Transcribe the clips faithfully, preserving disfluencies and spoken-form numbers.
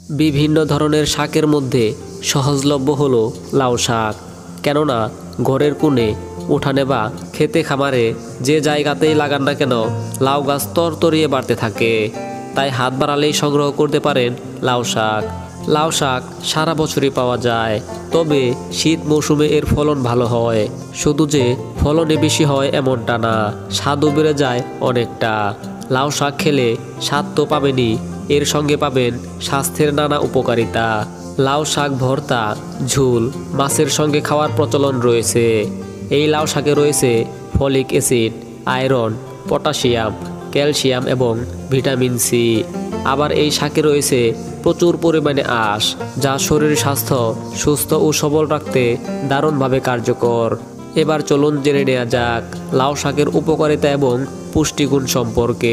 বিভিন্ন ধরনের শাকের মধ্যে সহজলভ্য হলো লাউ শাক। কেননা ঘরের কোণে, উঠানে বা খেতে খামারে যে জায়গাতেই লাগান না কেন লাউ গাছ তরতরিয়ে বাড়তে থাকে। তাই হাত বাড়ালেই সংগ্রহ করতে পারেন লাউ শাক। লাউ শাক সারা বছরই পাওয়া যায়, তবে শীত মৌসুমে এর ফলন ভালো হয়। শুধু যে ফলনে বেশি হয় এমনটা না, স্বাদও বেড়ে যায় অনেকটা। লাউ শাক খেলে স্বাদ তো পাবেনই, এর সঙ্গে পাবেন স্বাস্থ্যের নানা উপকারিতা। লাউ শাক ভর্তা, ঝোল, মাছের সঙ্গে খাওয়ার প্রচলন রয়েছে। এই লাউ শাকে রয়েছে folic acid, iron, potassium, calcium এবং ভিটামিন সি। আবার এই শাকে রয়েছে প্রচুর পরিমাণে আঁশ, যা শরীর স্বাস্থ্য সুস্থ ও সবল রাখতে দারুণভাবে কার্যকর। এবার চলুন জেনে নেওয়া যাক লাউ শাকের উপকারিতা এবং পুষ্টিগুণ সম্পর্কে।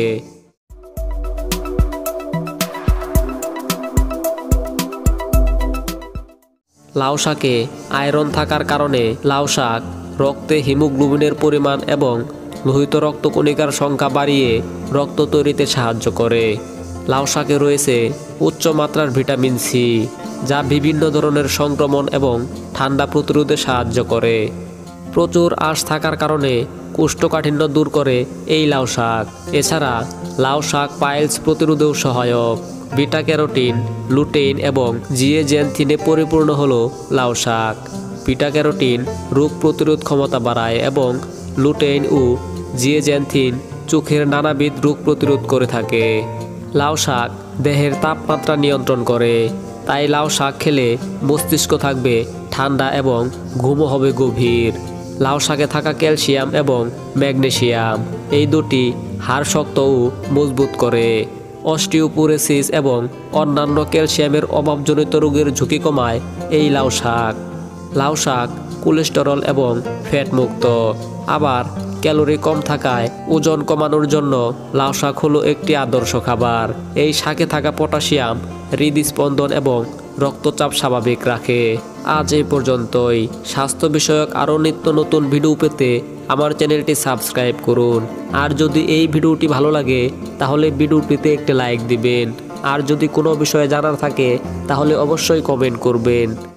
লাউ শাকে আয়রন থাকার কারণে লাউ শাক রক্তে হিমোগ্লোবিনের পরিমাণ এবং লোহিত রক্তকণিকার সংখ্যা বাড়িয়ে রক্ত তৈরিতে সাহায্য করে। লাউ শাকে রয়েছে উচ্চ মাত্রার ভিটামিন সি, যা বিভিন্ন ধরনের সংক্রমণ এবং ঠান্ডা প্রতিরোধে সাহায্য করে। প্রচুর আঁশ থাকার কারণে কোষ্ঠকাঠিন্য দূর করে এই লাউ শাক। এছাড়া লাউ শাক পাইলস প্রতিরোধেও সহায়ক। বিটা ক্যারোটিন, লুটেইন এবং জিএজেনথিনে পরিপূর্ণ হলো লাউ শাক। বিটা ক্যারোটিন রোগ প্রতিরোধ ক্ষমতা বাড়ায় এবং লুটেইন ও জিএজেনথিন চোখের নানাবিধ রোগ প্রতিরোধ করে থাকে। লাউ শাক দেহের তাপমাত্রা নিয়ন্ত্রণ করে, তাই লাউ শাক খেলে মস্তিষ্ক থাকবে ঠান্ডা এবং ঘুমও হবে গভীর। লাউ শাকে থাকা ক্যালসিয়াম এবং ম্যাগনেসিয়াম এই দুটি হাড় শক্ত ও মজবুত করে। অস্টিওপোরোসিস এবং অন্যান্য ক্যালসিয়ামের অভাবজনিত রোগের ঝুঁকি কমায় এই লাউ শাক। লাউ শাক কোলেস্টেরল এবং ফ্যাট মুক্ত। আবার ক্যালোরি কম থাকায় ওজন কমানোর জন্য লাউ শাক হলো একটি আদর্শ খাবার। এই শাকে থাকা পটাশিয়াম হৃদস্পন্দন এবং রক্তচাপ স্বাভাবিক রাখে। আজ এই পর্যন্তই। স্বাস্থ্য বিষয়ক আরও নিত্য নতুন ভিডিও পেতে আমার চ্যানেলটি সাবস্ক্রাইব করুন। আর যদি এই ভিডিওটি ভালো লাগে তাহলে ভিডিওটিতে একটি লাইক দিবেন। আর যদি কোনো বিষয়ে জানার থাকে তাহলে অবশ্যই কমেন্ট করবেন।